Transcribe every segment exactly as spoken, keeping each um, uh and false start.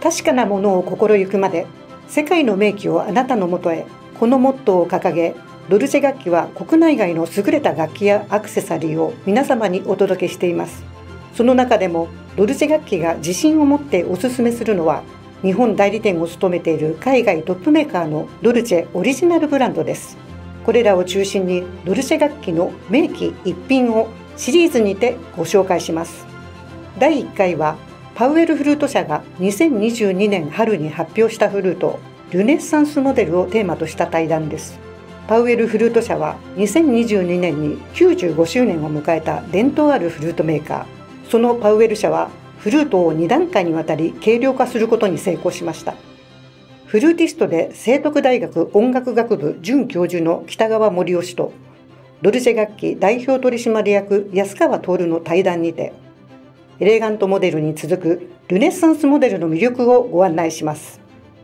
確かなものを心ゆくまで、世界の名機をあなたのもとへ。このモットーを掲げ、ドルチェ楽器は国内外の優れた楽器やアクセサリーを皆様にお届けしています。その中でもドルチェ楽器が自信を持っておすすめするのは、日本代理店を務めている海外トップメーカーのドルチェオリジナルブランドです。これらを中心にドルチェ楽器の名器一品をシリーズにてご紹介します。だいいっかいはパウエルフルート社がにせんにじゅうにねん春に発表したフルートルネッサンスモデルをテーマとした対談です。パウエルフルート社はにせんにじゅうにねんにきゅうじゅうごしゅうねんを迎えた伝統あるフルートメーカー。そのパウエル社はフルートをにだんかいにわたり軽量化することに成功しました。フルーティストで聖徳大学音楽学部准教授の北川盛雄氏とドルチェ楽器代表取締役安川徹の対談にて、エレガントモデルに続くルネッサンスモデルの魅力をご案内します。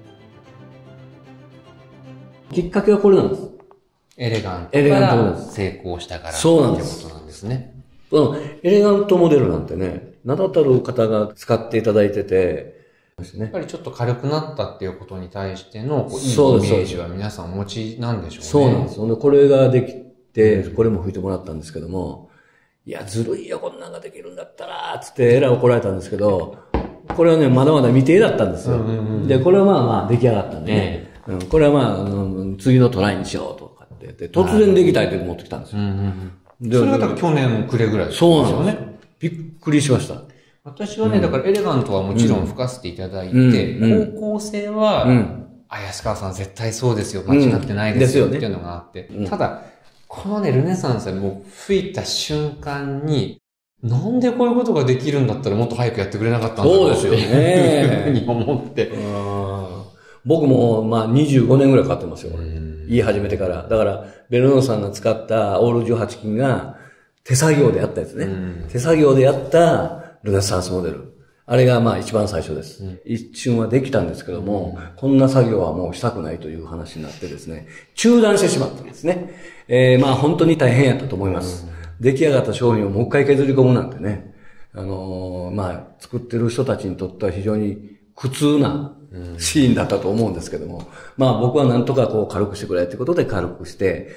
きっかけはこれなんです。 エレガントから成功したからそうなんです。 ってことなんですね。 このエレガントモデルなんてね、名だたる方が使っていただいてて、 やっぱりちょっと軽くなったっていうことに対してのこういいイメージは皆さんお持ちなんでしょうね。 そうなんですよ。これができて、これも吹いてもらったんですけども、いや、ずるいよ、こんなんができるんだったら、つってえらい怒られたんですけど、これはね、まだまだ未定だったんですよ。で、これはまあまあ出来上がったんで、ねうん、これはまあ、あの、次のトライにしようとかって言って、突然できたいと持ってきたんですよ。うんうんうん、それが多分去年暮れぐらいですよね。そうなんですよ。びっくりしました。 私はね、うん、だからエレガントはもちろん吹かせていただいて、うんうん、方向性は、うん、あ、安川さん絶対そうですよ、間違ってないですよ、うん、っていうのがあって、うん、ただ、このね、ルネサンスはもう吹いた瞬間に、なんでこういうことができるんだったらもっと早くやってくれなかったんだろうっていうふうに思って。 僕もまあにじゅうごねんぐらいかかってますよ、これ。言い始めてから。だから、ベルノーさんが使ったオールじゅうはち金が手作業でやったやつね。手作業でやったルネサンスモデル。あれがまあ一番最初です。うん、一瞬はできたんですけども、うん、こんな作業はもうしたくないという話になってですね、中断してしまったんですね。えー、まあ本当に大変やったと思います。うん、出来上がった商品をもう一回削り込むなんてね、あのー、まあ作ってる人たちにとっては非常に苦痛なシーンだったと思うんですけども、まあ僕はなんとかこう軽くしてくれってことで軽くして、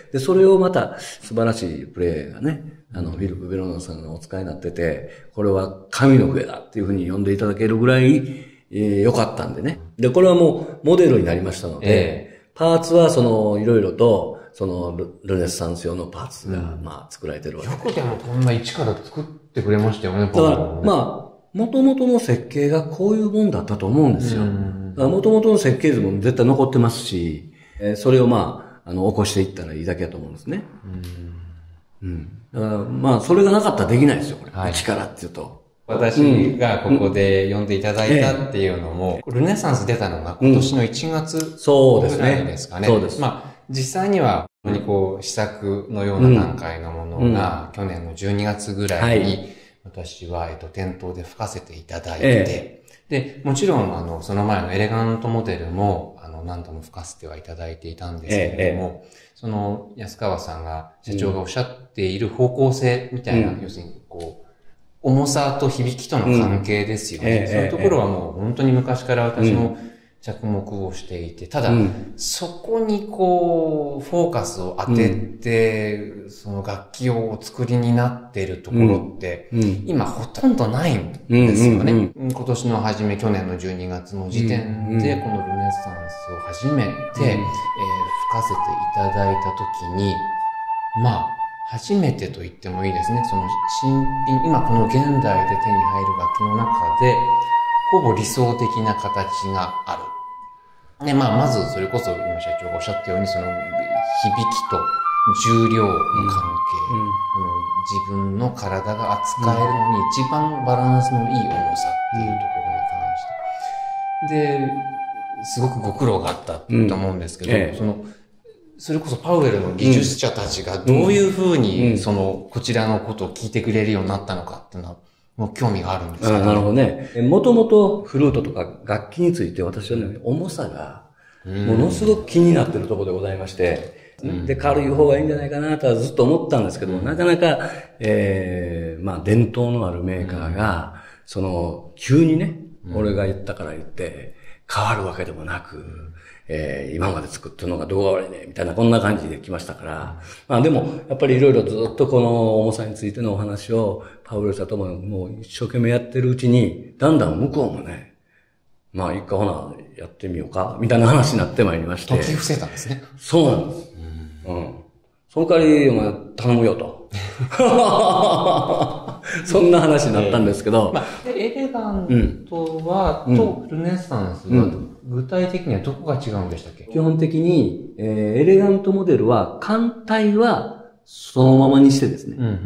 で、それをまた素晴らしいプレーがね、あの、フィリップ・ベロノさんがお使いになってて、これは神の笛だっていうふうに呼んでいただけるぐらい、えー、良かったんでね。で、これはもうモデルになりましたので、えー、パーツはその、いろいろと、そのル、ルネッサンス用のパーツが、うん、まあ作られてるわけで。 よくでもこんな一から作ってくれましたよね、 だから、まあ、元々の設計がこういうもんだったと思うんですよ。元々の設計図も絶対残ってますし、えー、それをまあ、あの、起こしていったらいいだけだと思うんですね。うん。うん。だから、まあ、それがなかったらできないですよ、これ。はい、力っていうと。 私がここで呼んでいただいたっていうのも、うん、ルネサンス出たのが今年のいちがつぐらいですかね。 そうですね。 まあ、実際には、本当にこう、試作のような段階のものが、去年のじゅうにがつぐらいに、はい私は、えっと、店頭で吹かせていただいて、ええ、で、もちろん、あの、その前のエレガントモデルも、あの、何度も吹かせてはいただいていたんですけれども、ええ、その、安川さんが、社長がおっしゃっている方向性みたいな、うん、要するに、こう、重さと響きとの関係ですよね。うんええ、そういうところはもう、本当に昔から私も、着目をしていて、ただ、うん、そこにこう、フォーカスを当てて、うん、その楽器をお作りになっているところって、うん、今ほとんどないんですよね。うんうんうん、今年の初め、去年のじゅうにがつの時点で、このルネサンスを初めて、うんえー、吹かせていただいたときに、まあ、初めてと言ってもいいですね。その新品、今この現代で手に入る楽器の中で、ほぼ理想的な形がある。で、まあ、まず、それこそ、今社長がおっしゃったように、その、響きと重量の関係、うんうん、自分の体が扱えるのに一番バランスのいい重さっていうところに関して。で、すごくご苦労があったと思うんですけど、うんええ、その、それこそパウエルの技術者たちがどういうふうに、その、こちらのことを聞いてくれるようになったのかっていうのは、もう興味があるんですかね。 なるほどね。もともとフルートとか楽器について私はね、重さがものすごく気になっているところでございまして、うん、で、軽い方がいいんじゃないかなとはずっと思ったんですけども、うん、なかなか、ええー、まあ伝統のあるメーカーが、うん、その、急にね、俺が言ったから言って、 変わるわけでもなく、えー、今まで作ってるのがどうが悪いね、みたいなこんな感じで来ましたから、まあでも、やっぱりいろいろずっとこの重さについてのお話を、パウエルさんとももう一生懸命やってるうちに、だんだん向こうもね、まあ一回ほな、やってみようか、みたいな話になってまいりまして。 解き伏せたんですね。 そうなんです。うん。うん、その代わり、お前、頼むよと。そんな話になったんですけど。 まあ、エレガントは、うん、とルネサンスは、具体的にはどこが違うんでしたっけ？ 基本的に、えー、エレガントモデルは、艦体はそのままにしてですね。うんうんうん、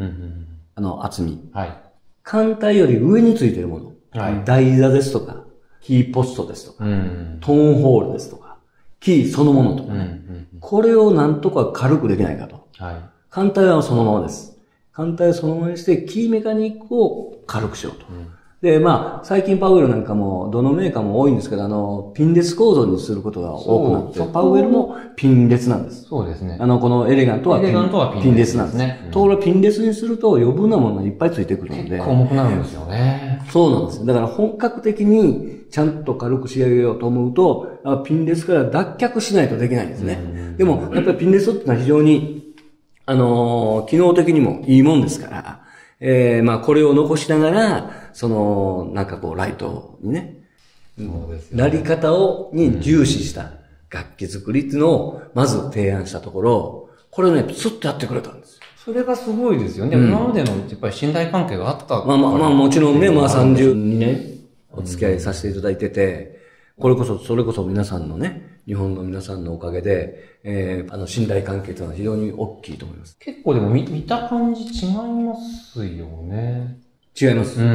あの、厚み。はい。艦体より上についているもの。はい。台座ですとか、キーポストですとか、うん、トーンホールですとか、キーそのものとかね。うんうんうん、これをなんとか軽くできないかと。はい。艦体はそのままです。艦体をそのままにして、キーメカニックを軽くしようと。うん、で、まあ、最近パウエルなんかも、どのメーカーも多いんですけど、あの、ピン列構造にすることが多くなって、パウエルもピン列なんです。 そうですね。 あの、このエレガントはピン、エレガントはピン列なんですね。 ところがピン列にすると余分なものがいっぱいついてくるので。 結構重くなるんですよね。 そうなんです。だから本格的にちゃんと軽く仕上げようと思うと、ピン列から脱却しないとできないんですね。でも、やっぱりピン列ってのは非常に、あのー、機能的にもいいもんですから、えー、まあ、これを残しながら、その、なんかこう、ライトにね、そうですよね、なり方を、に重視した楽器作りっていうのを、まず提案したところ、これをね、スッとやってくれたんですよ。 それがすごいですよね。うん、今までの、やっぱり信頼関係があった。 まあまあまあ、もちろんね、まあさんじゅうにねんお付き合いさせていただいてて、これこそ、それこそ皆さんのね、日本の皆さんのおかげで、えー、あの、信頼関係というのは非常に大きいと思います。 結構でも見、見た感じ違いますよね。 違います。うん。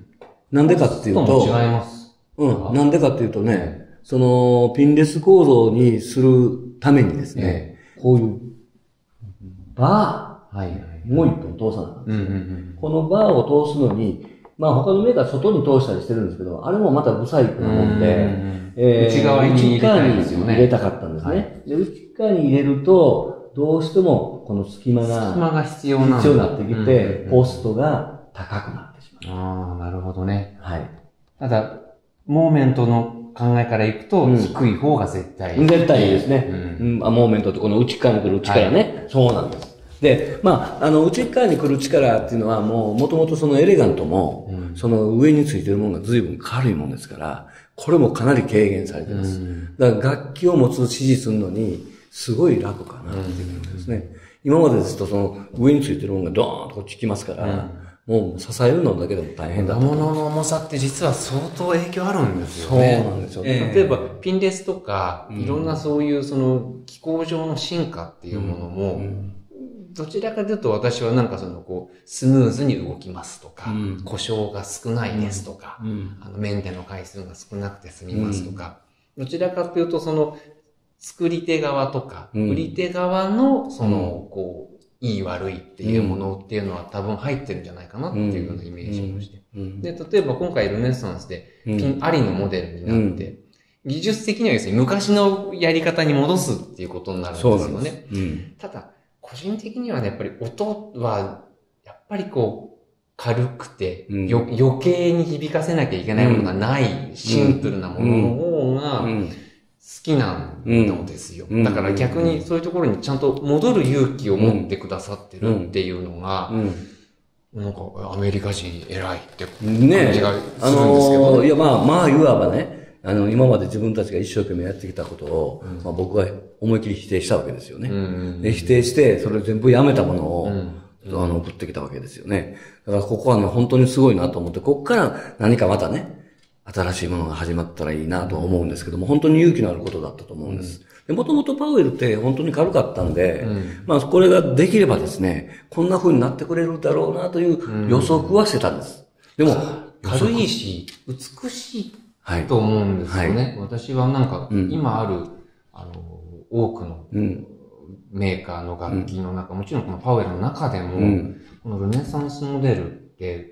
なんでかっていうと、 違います。 うん。なんでかっていうとね、その、ピンレス構造にするためにですね、えー、こういう、バー、はいはい、もう一本通さない、うんうんうん。このバーを通すのに、まあ他のメーカー外に通したりしてるんですけど、あれもまたブサイクなもんで、んえー、内側に入れたいですよね。 入れたかったんですね。はい、で内側に入れると、どうしてもこの隙間が、 隙間が必要な必要になってきて、コストが高くなってしまう。 ああ、なるほどね。 はい。 ただ、モーメントの考えからいくと、低い方が絶対いい。 絶対いいですね。うん、モーメントってこの内側に来る力ね、はい。そうなんです。で、まあ、あの、内側に来る力っていうのはもう、もともとそのエレガントも、うん、その上についてるものが随分軽いもんですから、これもかなり軽減されてます。うん、だから楽器を持つ指示するのに、すごい楽かなっていうことですね。うん、今までですとその上についてるものがドーンとこっち来ますから、うん、もう支えるのだけでも大変だと。 物の重さって実は相当影響あるんですよね。 そうなんですよね。 例えばピンレスとか、いろんなそういうその機構上の進化っていうものも、うんうんどちらかというと私はなんかそのこう、スムーズに動きますとか、うん、故障が少ないですとか、うん、あのメンテの回数が少なくて済みますとか、うん、どちらかというとその、作り手側とか、うん、売り手側のその、こう、いい悪いっていうものっていうのは多分入ってるんじゃないかなっていうようなイメージをして。で、例えば今回ルネサンスでピンありのモデルになって、技術的には要するに昔のやり方に戻すっていうことになるんですよね。ただ、個人的にはね、やっぱり音は、やっぱりこう、軽くて、うん、よ余計に響かせなきゃいけないものがない、うん、シンプルなものの方が好きなんですよ。うん、だから逆にそういうところにちゃんと戻る勇気を持ってくださってるっていうのが、なんかアメリカ人偉いって感じがするんですけど、ね。あのー、 いやまあ、まあ言わばね、あの、今まで自分たちが一生懸命やってきたことを、うん、まあ僕が思い切り否定したわけですよね。うんうんうん、で否定して、それを全部やめたものを、うんうん、あの、送ってきたわけですよね。だからここはね、本当にすごいなと思って、ここから何かまたね、新しいものが始まったらいいなと思うんですけども、本当に勇気のあることだったと思うんです。で、もともとパウエルって本当に軽かったんで、うん、まあこれができればですね、こんな風になってくれるだろうなという予測はしてたんです。でも、 軽いし、美しい。はい。と思うんですよね。はい、私はなんか、今ある、うん、あの、多くのメーカーの楽器の中、うん、もちろんこのパウエルの中でも、うん、このルネサンスモデルって、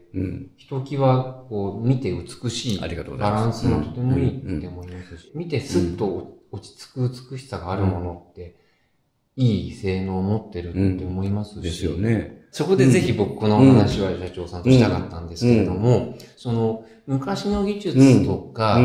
うん、ひときわこう見て美しい、バランスがとてもいいって思いますし、見てスッと落ち着く美しさがあるものって、いい性能を持ってるって思いますし、 ですよね。 そこでぜひ僕この話は社長さんとしたかったんですけれども、その昔の技術とか、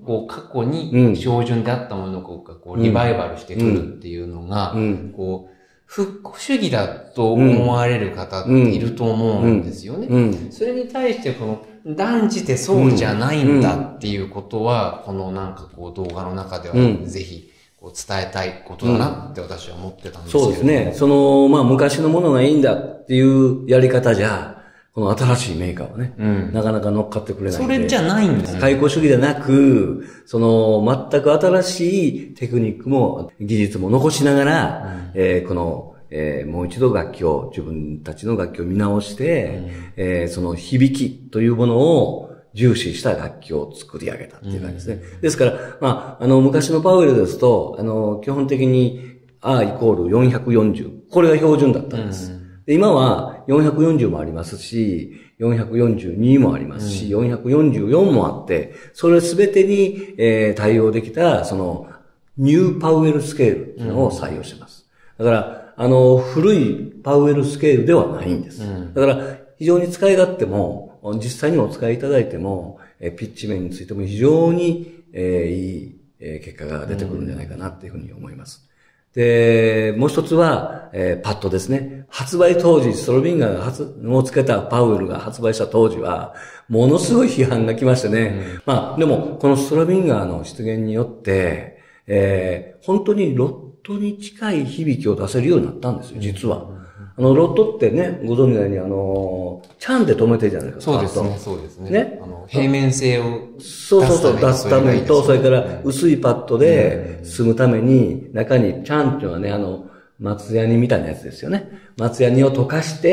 こう、過去に標準であったものをこう、こうリバイバルしてくるっていうのが、こう、復古主義だと思われる方っていると思うんですよね。うんうんうん、それに対して、この、断じてそうじゃないんだっていうことは、このなんかこう動画の中ではぜひこう伝えたいことだなって私は思ってたんですけど、 そうですね。その、まあ昔のものがいいんだっていうやり方じゃ、この新しいメーカーはね、うん、なかなか乗っかってくれないんで。 それじゃないんですね。 解雇主義でなく、その、全く新しいテクニックも技術も残しながら、うん、えー、この、えー、もう一度楽器を、自分たちの楽器を見直して、うん、えー、その響きというものを重視した楽器を作り上げたっていう感じですね。うん、ですから、まあ、あの、昔のパウエルですと、あの、基本的に R イコールよんひゃくよんじゅう。これが標準だったんです。うん、で今はよんひゃくよんじゅうもありますし、よんひゃくよんじゅうにもありますし、うん、よんひゃくよんじゅうよんもあって、それすべてに、えー、対応できた、その、ニューパウエルスケールっていうのを採用しています。だから、あの、古いパウエルスケールではないんです。うん、だから、非常に使い勝手も、実際にお使いいただいても、えピッチ面についても非常に、えー、いい、えー、結果が出てくるんじゃないかなっていうふうに思います。で、もう一つは、えー、パッドですね。発売当時、ストロビンガーが発をつけたパウエルが発売した当時は、ものすごい批判が来ましてね。うん、まあ、でも、このストロビンガーの出現によって、えー、本当にロットに近い響きを出せるようになったんですよ、実は。あの、ロットってね、ご存知のように、あの、チャンで止めてるじゃないですか。 そうですね、そうですね。ね。あの、平面性を出すために。そうそうそう、出すためにと、それから薄いパッドで進むために、中に、チャンっていうのはね、あの、松ヤニみたいなやつですよね。松ヤニを溶かして、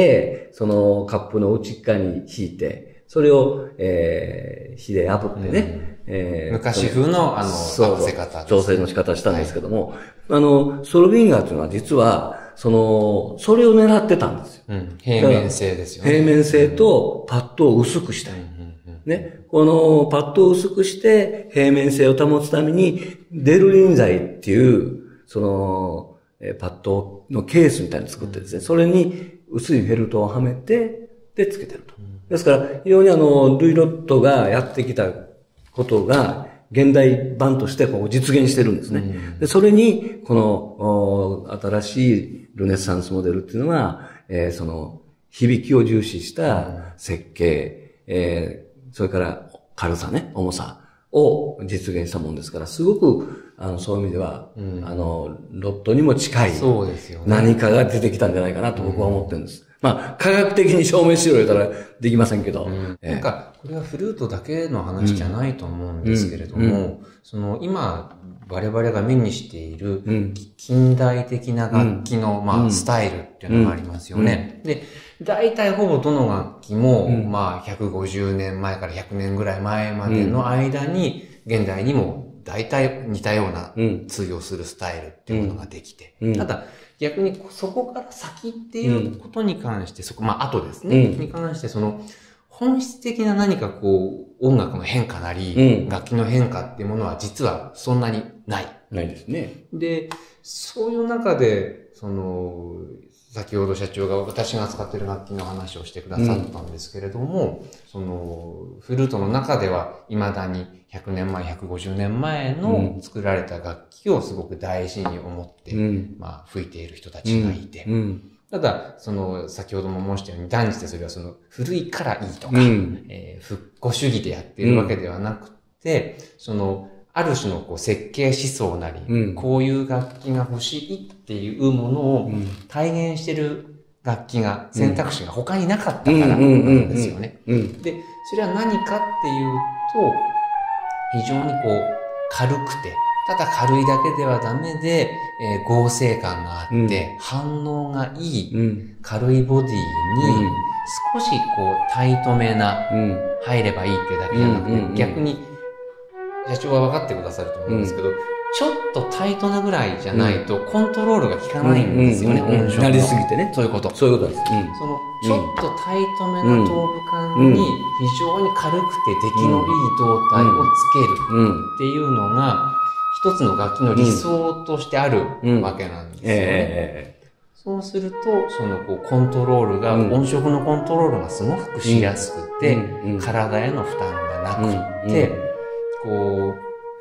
そのカップの内側に敷いて、それを、えー、火で炙ってね。 うんえー、昔風の、あの、合わせ方、 ね。調整の仕方したんですけども、はい、あの、ストロビンガーっていうのは実は、その、それを狙ってたんですよ。 うん、平面性ですよね。 平面性とパッドを薄くしたい。うんうんうん、ね。このパッドを薄くして平面性を保つために、デルリン材っていう、その、パッドのケースみたいに作ってですね、うん、それに薄いフェルトをはめて、で、つけてると。うん、ですから、非常にあの、ルイロットがやってきたことが、現代版としてこう実現してるんですね。うん、でそれに、この、新しいルネッサンスモデルっていうのは、えー、その、響きを重視した設計、うん、えー、それから軽さね、重さを実現したもんですから、すごく、あの、そういう意味では、うん、あの、ロットにも近い、そうですよね。何かが出てきたんじゃないかなと僕は思ってるんです。うんまあ、科学的に証明しろ言ったらできませんけど。 うんえー、なんか、これはフルートだけの話じゃないと思うんですけれども、うんうん、その、今、我々が目にしている、近代的な楽器の、まあ、スタイルっていうのがありますよね。で、大体ほぼどの楽器も、まあ、ひゃくごじゅうねんまえからひゃくねんぐらい前までの間に、現代にも大体似たような通用するスタイルっていうものができて、ただ、逆にそこから先っていうことに関して、うん、そこ、まあ、後ですね、うん、に関して、その、本質的な何かこう、音楽の変化なり、うん、楽器の変化っていうものは実はそんなにない。 ないですね。 で、そういう中で、その、先ほど社長が私が使っている楽器の話をしてくださったんですけれども、うん、その、フルートの中では未だにひゃくねんまえ、ひゃくごじゅうねんまえの作られた楽器をすごく大事に思って、うん、まあ、吹いている人たちがいて、うんうん、ただ、その、先ほども申したように断じてそれはその、古いからいいとか、うんえー、復古主義でやっているわけではなくて、その、ある種のこう設計思想なり、うん、こういう楽器が欲しいっていうものを体現している楽器が、選択肢が他になかったからなんですよね。で、それは何かっていうと、非常にこう軽くて、ただ軽いだけではダメで、えー、合成感があって、うん、反応がいい、うん、軽いボディに、少しこうタイトめな、うん、入ればいいってだけじゃなくて、うんうんうん、逆に、社長は分かってくださると思うんですけど、うん、ちょっとタイトなぐらいじゃないとコントロールが効かないんですよね、音色の。 なりすぎてね。 そういうこと。 そういうことです。 うん、その、ちょっとタイトめな頭部感に非常に軽くて出来のいい胴体をつけるっていうのが、一つの楽器の理想としてあるわけなんですよね。えー、そうすると、そのこうコントロールが、音色のコントロールがすごくしやすくて、体への負担がなくって、こう、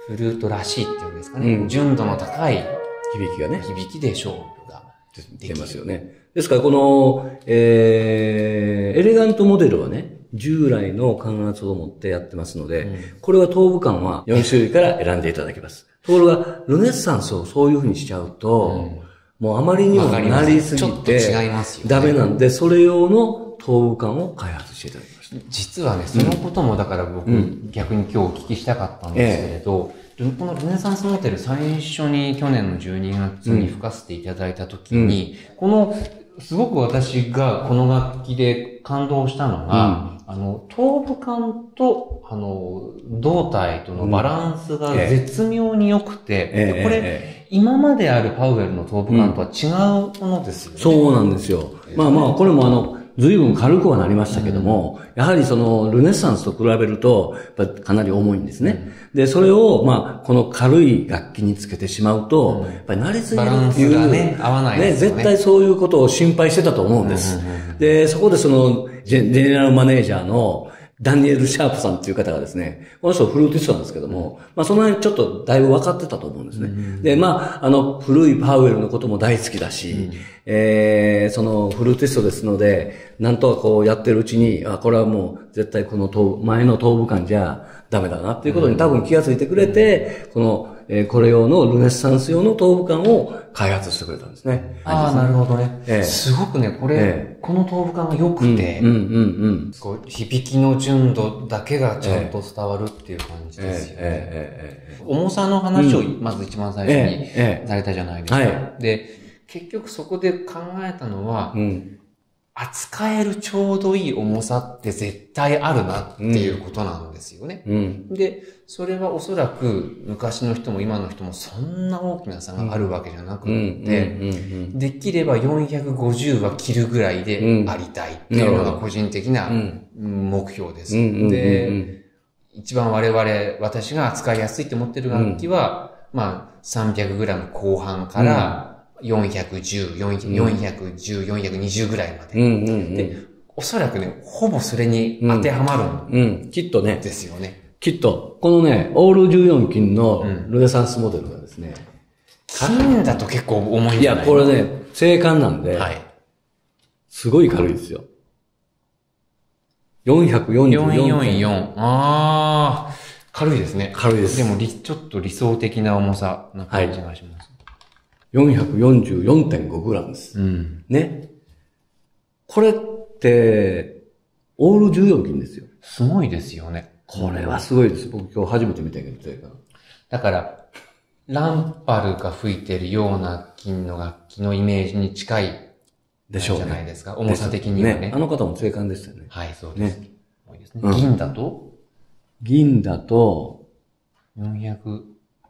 フルートらしいっていうんですかね。うん、純度の高い響きがね。 響きで勝負ができますよね。ですからこの、えー、エレガントモデルはね、従来の感圧を持ってやってますので、うん、これは頭部感はよん種類から選んでいただけます。ところが、ルネッサンスをそういう風にしちゃうと、うん、もうあまりにもなりすぎて、ダメなんで、それ用の頭部感を開発していただきました。 実はね、そのこともだから僕、うん、逆に今日お聞きしたかったんですけれど、ええ、このルネサンスモデル最初に去年のじゅうにがつに吹かせていただいたときに、うん、この、すごく私がこの楽器で感動したのが、うん、あの、頭部感と、あの、胴体とのバランスが絶妙に良くて、うんええ、これ、ええ、今まであるパウエルの頭部感とは違うものですよね。 そうなんですよ。まあまあ、これもあの、随分軽くはなりましたけども、うん、やはりそのルネッサンスと比べると、やっぱかなり重いんですね。うん、で、それを、まあ、この軽い楽器につけてしまうと、うん、やっぱり慣れすぎるっていう。 バランスがね、合わないですよね。 ね、絶対そういうことを心配してたと思うんです。うん、で、そこでその、ジェネラルマネージャーの、ダニエル・シャープさんっていう方がですね、この人フルーティストなんですけども、まあその辺ちょっとだいぶ分かってたと思うんですね。うん、で、まあ、あの、古いパウエルのことも大好きだし、うん、えー、そのフルーティストですので、なんとかこうやってるうちに、あ、これはもう絶対この頭前の頭部感じゃダメだなっていうことに多分気がついてくれて、うん、この、えー、これ用のルネッサンス用の頭部感を開発してくれたんですね。 ああ、なるほどね。えー、すごくね、これ、えー、この頭部感が良くて、 うんうんうんうん、 こう響きの純度だけがちゃんと伝わるっていう感じですよね。えーえーえー、重さの話をまず一番最初にされたじゃないですか。えーえーはい、で、結局そこで考えたのは、うん、扱えるちょうどいい重さって絶対あるなっていうことなんですよね。うん、で、それはおそらく昔の人も今の人もそんな大きな差があるわけじゃなくて、できればよんひゃくごじゅうは切るぐらいでありたいっていうのが個人的な目標です。で、一番我々、私が扱いやすいと思ってる楽器は、まあ さんびゃくグラム 後半から、よんひゃくじゅう、よんひゃくじゅう、よんひゃくにじゅうぐらいまで。うんうんうん、で、おそらくね、ほぼそれに当てはまるん、うんうん、 きっとね。 ですよね。 きっと、このね、オールじゅうよん金のルネサンスモデルがですね。 金だと結構重いんじゃない？ いや、これね、正管なんで、はい、すごい軽いですよ。よんひゃくよんじゅうよん。 よんひゃくよんじゅうよん。あー、軽いですね。 軽いです。 でも、ちょっと理想的な重さな感じがします。はいよんひゃくよんじゅうよんてんごグラム です。うん。ね。これって、オールじゅうよん金ですよ。 すごいですよね。 これはすごいです。僕今日初めて見たけど、 だから、ランパルが吹いてるような金の楽器のイメージに近いでしょうね。じゃないですか。重さ的にはね。ねあの方も正感でしたよね。 はい、そうです。ね。多いですね。銀だと、 うん、銀だと、 よんひゃく、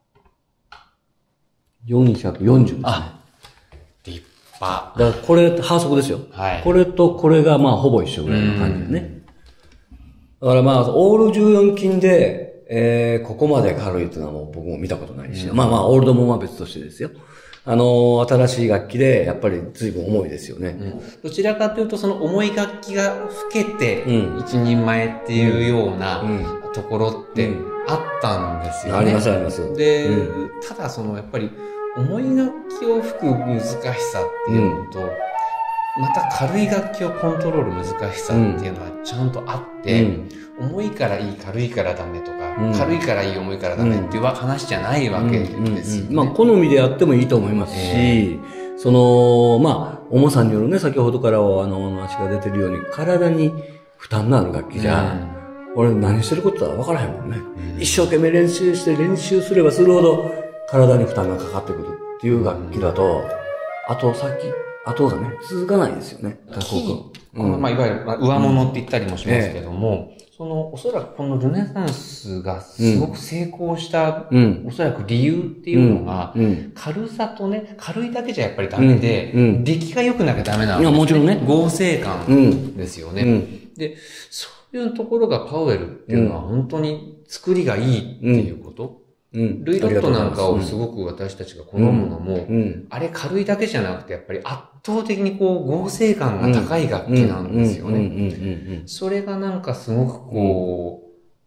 よんひゃくよんじゅうですね。 あ、立派。 だからこれ、反則ですよ。はい。これとこれがまあほぼ一緒ぐらいの感じでね。だからまあ、オールじゅうよん金で、えー、ここまで軽いっていうのはもう僕も見たことないし、まあまあ、オールドもは別としてですよ。あのー、新しい楽器で、やっぱり随分重いですよね。うん、 どちらかというと、その重い楽器が吹けて、一人前っていうようなところって、あったんですよね。 ありますあります。 で、うん、ただそのやっぱり重い楽器を吹く難しさっていうのと、うん、また軽い楽器をコントロール難しさっていうのはちゃんとあって、うん、重いからいい、軽いからダメとか、うん、軽いからいい、重いからダメっていう話じゃないわけですよね。 まあ好みでやってもいいと思いますし、えー、その、まあ重さによるね、先ほどからはあの話が出てるように体に負担のある楽器じゃ、うん俺何してることは分からへんもんね、うん。一生懸命練習して練習すればするほど体に負担がかかってくるっていう楽器だと、後先、後がね、続かないですよね。 うん、まあいわゆる上物って言ったりもしますけども、うんええ、そのおそらくこのルネサンスがすごく成功した、うん、おそらく理由っていうのが、うん、軽さとね、軽いだけじゃやっぱりダメで、うん、出来が良くなきゃダメなんです、ね。いやもちろんね。合成感ですよね。で、そういうところがパウエルっていうのは本当に作りがいいっていうこと、うんうん、ルイロットなんかをすごく私たちが好むのも、うんうん、あれ軽いだけじゃなくてやっぱり圧倒的にこう合成感が高い楽器なんですよね。それがなんかすごくこう、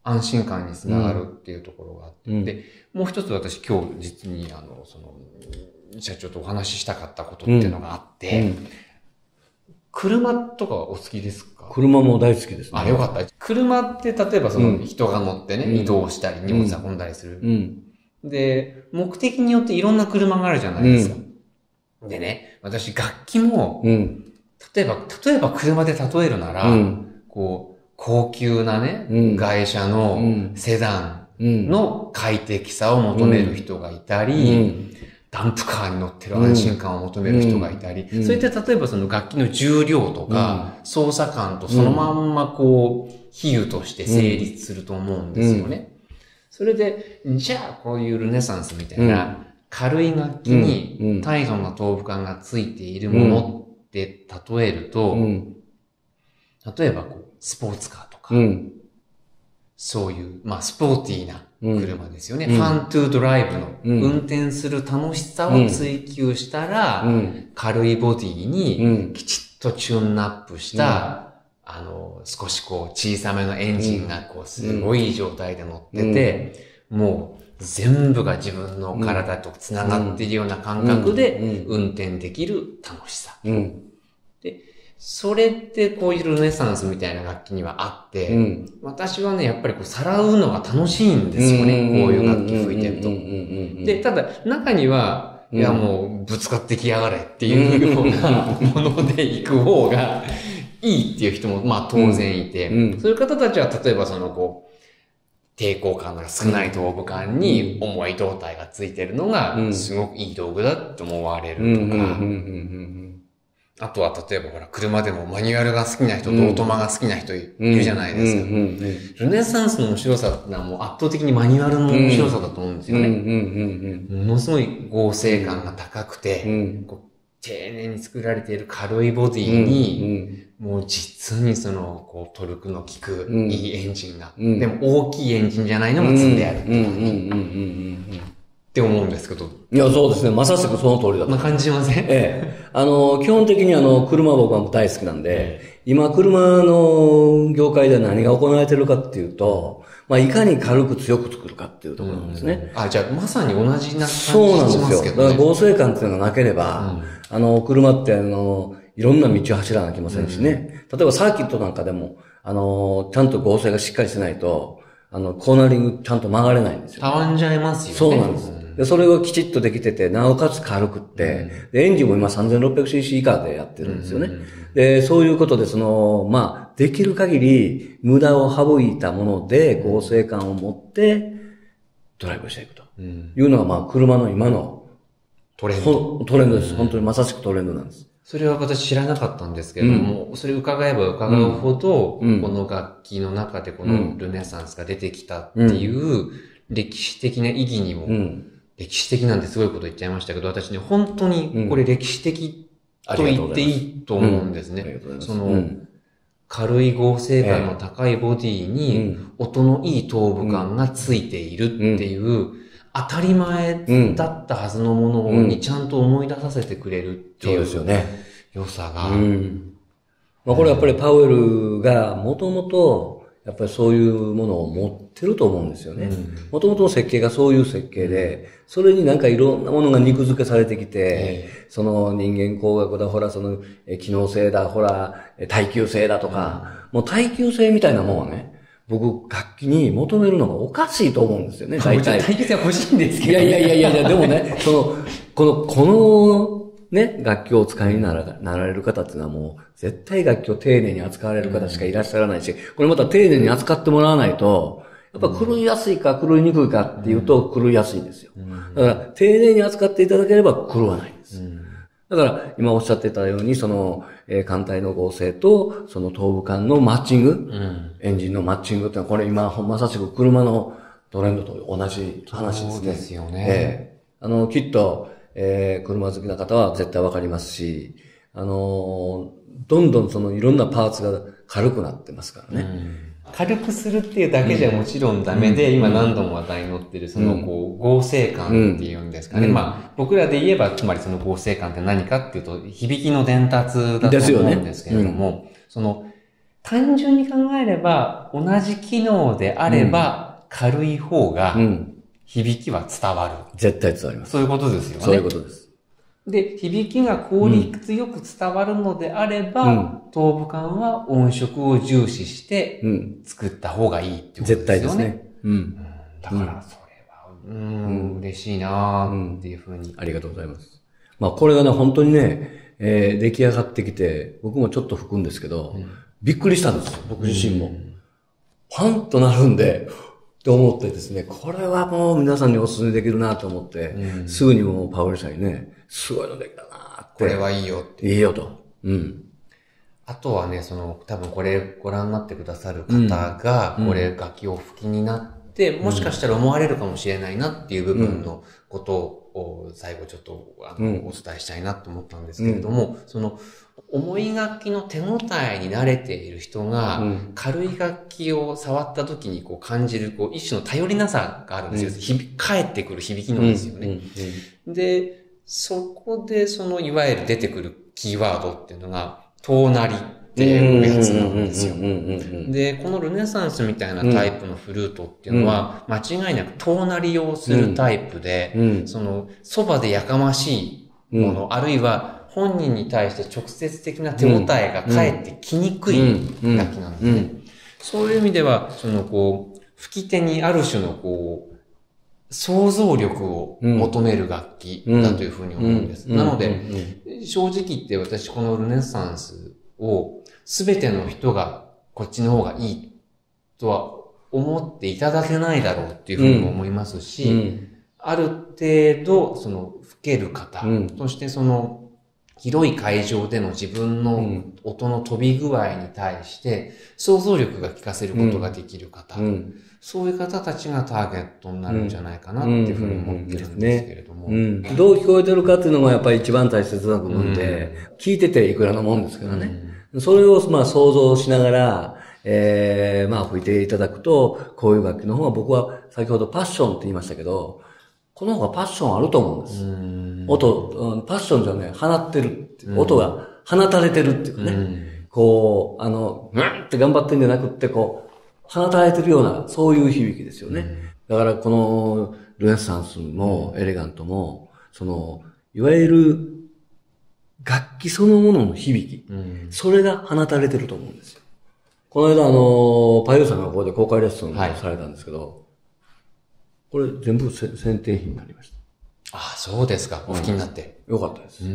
安心感につながるっていうところがあって、うん、で、もう一つ私今日実にあの、その、社長とお話ししたかったことっていうのがあって、うんうん、車とかお好きですか？ 車も大好きですね。 あ、よかった。車って例えばその人が乗ってね、うん、移動したり荷物運んだりする、うん。で、目的によっていろんな車があるじゃないですか。うん、でね、私楽器も、うん、例えば、例えば車で例えるなら、うん、こう、高級なね、うん、外車のセダンの快適さを求める人がいたり、うんうんダンプカーに乗ってる安心感を求める人がいたり、うんうん、それで例えばその楽器の重量とか、うん、操作感とそのまんまこう、比喩として成立すると思うんですよね。うん、それで、じゃあこういうルネサンスみたいな軽い楽器にタイトな頭部感がついているものって例えると、うん、例えばこう、スポーツカーとか、うん、そういう、まあスポーティーな車ですよね。うん、ファントゥードライブの運転する楽しさを追求したら、うん、軽いボディにきちっとチューンアップした、うん、あの、少しこう小さめのエンジンがこうすごい状態で乗ってて、うん、もう全部が自分の体と繋がっているような感覚で運転できる楽しさ。うん、でそれってこういうルネサンスみたいな楽器にはあって、うん、私はね、やっぱりこう、さらうのが楽しいんですよね。こういう楽器吹いてると。で、ただ、中には、いやもう、ぶつかってきやがれっていうようなもので行く方がいいっていう人も、まあ当然いて、うん、そういう方たちは、例えばそのこう、抵抗感が少ない頭部感に重い胴体がついてるのが、すごくいい道具だって思われるとか、あとは例えばほら、車でもマニュアルが好きな人とオートマが好きな人いるじゃないですか。ルネサンスの面白さってのはもう圧倒的にマニュアルの面白さだと思うんですよね。ものすごい合成感が高くて、こう丁寧に作られている軽いボディに、もう実にその、こうトルクの効くいいエンジンが、でも大きいエンジンじゃないのが積んであるって感じ。って思うんですけど。 いや、そうですね。まさしくその通りだと。 まあ感じません？ ええ。あの、基本的にあの、車は僕は大好きなんで、今、車の業界で何が行われているかっていうと、まあ、いかに軽く強く作るかっていうところなんですね。 あ、じゃあ、まさに同じな感じしますけどね。 そうなんですよ。だから合成感っていうのがなければ、うん、あの、車ってあの、いろんな道を走らなきゃいけませんしね。うん、例えばサーキットなんかでも、あの、ちゃんと合成がしっかりしてないと、あの、コーナリングちゃんと曲がれないんですよ。 たわんじゃいますよね。 そうなんです。で、それがきちっとできてて、なおかつ軽くって、うん、で、エンジンも今 さんぜんろっぴゃくシーシー 以下でやってるんですよね。うんうんうん、で、そういうことで、その、まあ、できる限り無駄を省いたもので合成感を持ってドライブしていくというのが、まあ、車の今のトレンド。 トレンドです。本当にまさしくトレンドなんです。 それは私知らなかったんですけれども、うん、それ伺えば伺うほど、うん、この楽器の中でこのルネサンスが出てきたっていう歴史的な意義にも、うん、歴史的なんてすごいこと言っちゃいましたけど、私ね、本当にこれ歴史的と言っていいと思うんですね。その、軽い合成感の高いボディに音のいい頭部感がついているっていう、当たり前だったはずのものにちゃんと思い出させてくれるっていう良さが。 まあこれやっぱりパウエルがもともとやっぱりそういうものを持ってると思うんですよね。もともとの設計がそういう設計で、それになんかいろんなものが肉付けされてきて、その人間工学だ、ほらその機能性だ、ほら耐久性だとか、もう耐久性みたいなもんはね、僕、楽器に求めるのがおかしいと思うんですよね、大体。 耐久性欲しいんですけど、 ね。いやいやいやいや、でもね、その、この、この、ね、楽器をお使いになら、なられる方っていうのはもう、絶対楽器を丁寧に扱われる方しかいらっしゃらないし、これまた丁寧に扱ってもらわないと、やっぱ狂いやすいか狂いにくいかっていうと狂いやすいんですよ。だから、丁寧に扱っていただければ狂わないんです。だから、今おっしゃってたように、その、えー、艦隊の合成と、その頭部間のマッチング、うん、エンジンのマッチングってのは、これ今、まさしく車のトレンドと同じ話ですね。 そうですよね。 えー、あの、きっと、えー、車好きな方は絶対わかりますし、あのー、どんどんそのいろんなパーツが軽くなってますからね。うん軽くするっていうだけじゃもちろんダメで、うん、今何度も話題に載ってるそのこう合成感っていうんですかね。うん、まあ僕らで言えばつまりその合成感って何かっていうと響きの伝達だと思うんですけれども、ねうん、その単純に考えれば、同じ機能であれば、軽い方が、響きは伝わる、 うん。絶対伝わります。 そういうことですよね。 そういうことです。 で、響きが効率よく伝わるのであれば、うん、頭部管は音色を重視して作った方がいいってことですよね。 絶対ですね。うん。うん、 だからそれは、うん、うん、嬉しいなーっていうふうに、 うん。ありがとうございます。まあこれがね、本当にね、えー、出来上がってきて、僕もちょっと吹くんですけど、うん、びっくりしたんですよ、僕自身も。うん、パンとなるんで、と思ってですね、これはもう皆さんにお勧めできるなと思って、うん、すぐにもうパウリさんにね、すごいのできたなって。 これはいいよって。 いいよと。うん。 あとはね、その、多分これご覧になってくださる方が、これ楽器を吹きになって、うん、もしかしたら思われるかもしれないなっていう部分のことを、最後ちょっと、あの、うん、お伝えしたいなと思ったんですけれども、うん、その、重い楽器の手応えに慣れている人が、軽い楽器を触った時にこう感じる、こう、一種の頼りなさがあるんですよ。うん、響返ってくる響きなんですよね。うんうんうん、で、そこでその、いわゆる出てくるキーワードっていうのが、遠鳴りっていうやつなんですよ。で、このルネサンスみたいなタイプのフルートっていうのは、間違いなく遠鳴りをするタイプで、うんうん、その、そばでやかましいもの、うん、あるいは本人に対して直接的な手応えが返ってきにくい楽器なんですね。そういう意味では、そのこう、吹き手にある種のこう、想像力を求める楽器だというふうに思うんです。なので、正直言って私このルネサンスを全ての人がこっちの方がいいとは思っていただけないだろうっていうふうにも思いますし、うんうん、ある程度その吹ける方、うん、そしてその広い会場での自分の音の飛び具合に対して想像力が効かせることができる方、うんうん、そういう方たちがターゲットになるんじゃないかなっていうふうに思ってるんですけれども。 うんうんうんうん、どう聞こえてるかっていうのがやっぱり一番大切な部分で、うん、聞いてていくらのもんですからね。うん、それをまあ想像しながら、えー、まあ吹いていただくと、こういう楽器の方が僕は先ほどパッションって言いましたけど、この方がパッションあると思うんです。うん音、パッションじゃね、放ってるっていう、うん、音が放たれてるっていうかね、うん、こう、あの、うんって頑張ってんじゃなくって、こう、放たれてるような、そういう響きですよね。うん、だからこのルネサンスもエレガントも、その、いわゆる楽器そのものの響き、うん、それが放たれてると思うんですよ。この間あの、パイオさんがここで公開レッスンをされたんですけど、はい、これ全部選定品になりました。 ああ、そうですか。お吹きになって。 よかったです。うん,、うん。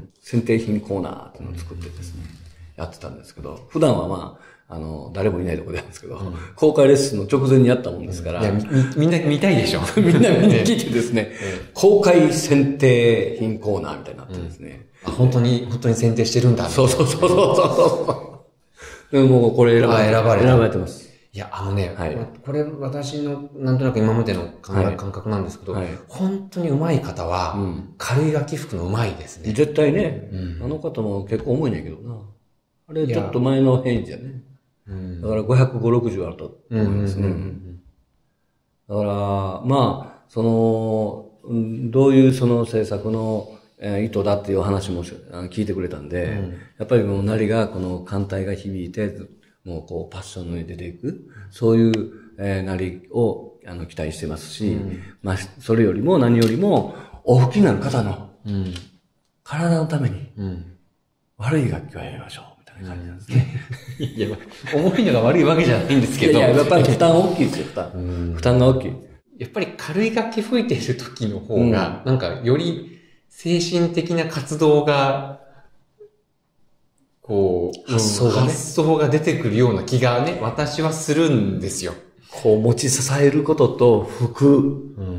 選定品コーナーっていうのを作ってですね、やってたんですけど、普段はまあ、あの、誰もいないところでやるんですけど、うん、公開レッスンの直前にやったもんですから。いや、 み、みんな見たいでしょみんな見に来てですね、公開選定品コーナーみたいになってですね。 うん、あ、本当に、本当に選定してるんだ。 そうそうそうそうそう。でももうこれ選ばれて選ばれ選ばれてます。 いや、あのね、はい、これ私のなんとなく今までの感覚なんですけど、はいはい、本当に上手い方は、うん、軽い楽器吹くの上手いですね。 絶対ね、うん、あの方も結構重いんやけどな。あれちょっと前の変異じゃね。うん、だからごひゃくごじゅう、ろくじゅうあると思いますね。だから、まあ、その、どういうその制作の意図だっていう話も聞いてくれたんで、うん、やっぱりもうなりがこの艦隊が響いて、もうこうパッションの上で出ていく、そういう、えー、なりをあの期待してますし、うん、まあそれよりも何よりもお吹きになる方の、うん、体のために、うん、悪い楽器はやめましょうみたいな感じなんですね。 いや、重いのが悪いわけじゃないんですけど。 いや、やっぱり負担大きいですよ、負担。うん、負担が大きい。 やっぱり軽い楽器吹いている時の方が、うん、なんかより精神的な活動がこう、発想がね。発想が出てくるような気がね、私はするんですよ。 こう持ち支えることと服、うん、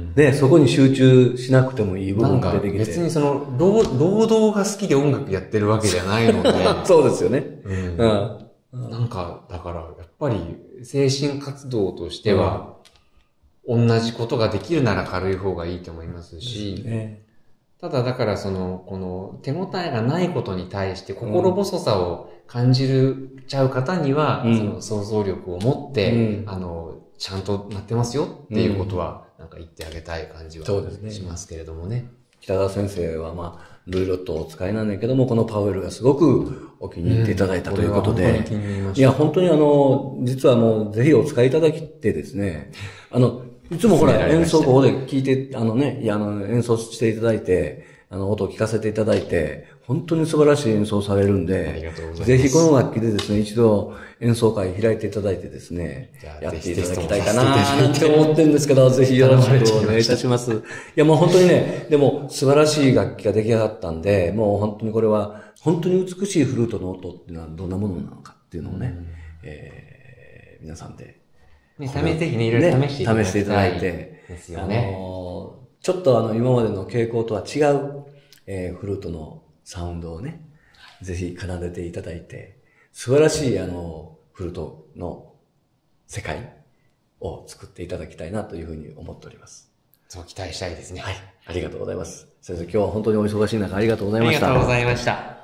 で、そこに集中しなくてもいい部分が出てきて。 別にその労、労働が好きで音楽やってるわけじゃないので。 そうですよね。 うんうん、なんか、だから、やっぱり精神活動としては、同じことができるなら軽い方がいいと思いますし、うんね、ただだからその、この手応えがないことに対して心細さを感じるちゃう方には、うん、その想像力を持って、うん、あの、ちゃんとなってますよっていうことは、なんか言ってあげたい感じはしますけれどもね。 北川先生はまあ、いろいろとお使いなんだけども、このパウエルがすごくお気に入っていただいたということで、うん、いや、本当にあの、実はもうぜひお使いいただきてですね、あの、いつもほら演奏ここで聞いて、あのね、いや、あの、演奏していただいて、あの、音を聞かせていただいて、本当に素晴らしい演奏されるんで、 ありがとうございます。 ぜひこの楽器でですね、一度演奏会開いていただいてですね、やっていただきたいかなって思ってるんですけど、ぜひよろしくお願いいたします。いや、もう本当にね、でも素晴らしい楽器が出来上がったんで、もう本当にこれは、本当に美しいフルートの音っていうのはどんなものなのかっていうのをね、えー、皆さんで、 ね、試ぜひね、いろいろ試していただいて、試していただいて、 ですよね。 あのー、ちょっとあの、今までの傾向とは違う、えー、フルートのサウンドをね、ぜひ奏でていただいて、素晴らしいあの、フルートの世界を作っていただきたいなというふうに思っております。 そう期待したいですね。 はい。ありがとうございます。先生、今日は本当にお忙しい中ありがとうございました。 ありがとうございました。